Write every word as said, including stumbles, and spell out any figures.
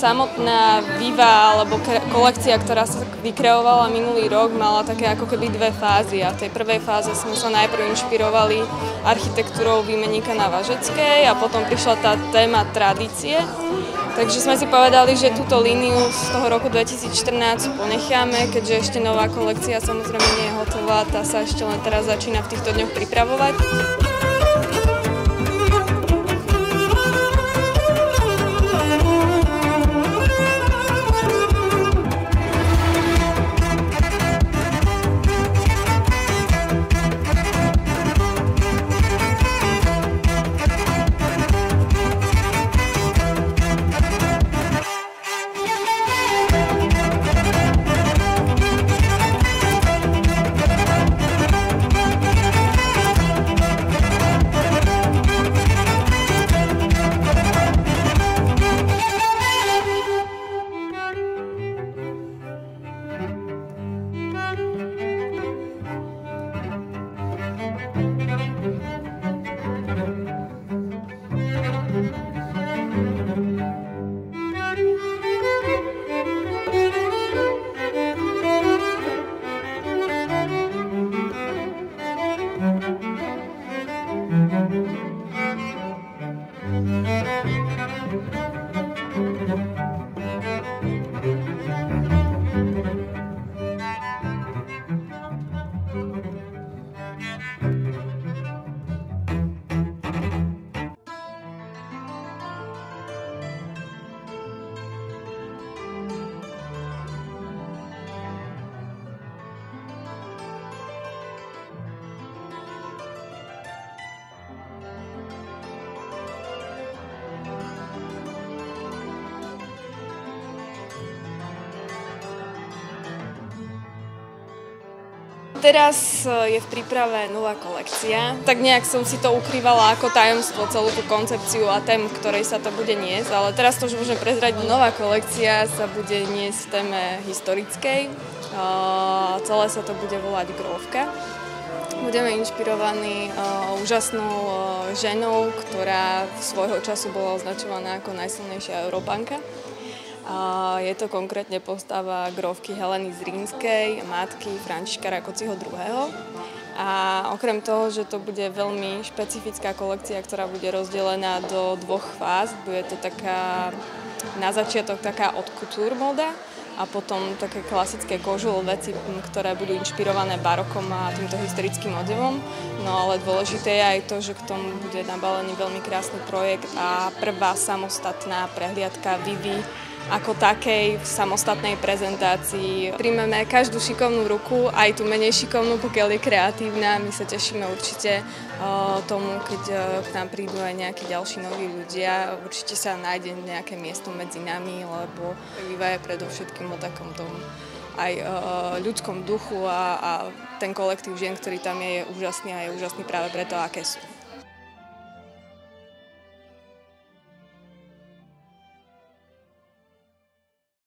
samotná Viva alebo kolekcia, ktorá sa vykreovala minulý rok, mala také ako keby dve fázy. A v tej prvej fáze sme sa najprv inšpirovali architektúrou výmenníka na Vážeckej a potom prišla tá téma tradície. Takže sme si povedali, že túto líniu z toho roku dvetisícštrnásť ponecháme, keďže ešte nová kolekcia samozrejme nie je hotová, tá sa ešte len teraz začína v týchto dňoch pripravovať. Teraz je v príprave nová kolekcia, tak nejak som si to ukrývala ako tajomstvo, celú tú koncepciu a tému, ktorej sa to bude niesť, ale teraz to už môžem prezradiť. Nová kolekcia sa bude niesť v téme historickej, celé sa to bude volať Grófka. Budeme inšpirovaní úžasnou ženou, ktorá svojho času bola označovaná ako najsilnejšia Európanka. Je to konkrétne postava grófky Heleny Zrínskej, matky Františka Rákociho druhého. A okrem toho, že to bude veľmi špecifická kolekcia, ktorá bude rozdelená do dvoch fáz, bude to taká, na začiatok taká haute couture móda a potom také klasické kožul veci, ktoré budú inšpirované barokom a týmto historickým odevom. No ale dôležité je aj to, že k tomu bude nabalený veľmi krásny projekt a prvá samostatná prehliadka Vivy ako takej v samostatnej prezentácii. Príjmeme každú šikovnú ruku, aj tú menej šikovnú, pokiaľ je kreatívna. My sa tešíme určite tomu, keď k nám prídu aj nejakí ďalší noví ľudia. Určite sa nájde nejaké miesto medzi nami, lebo Viva je predovšetkým o takom tom aj ľudskom duchu a, a ten kolektív žien, ktorý tam je, je úžasný a je úžasný práve preto, aké sú.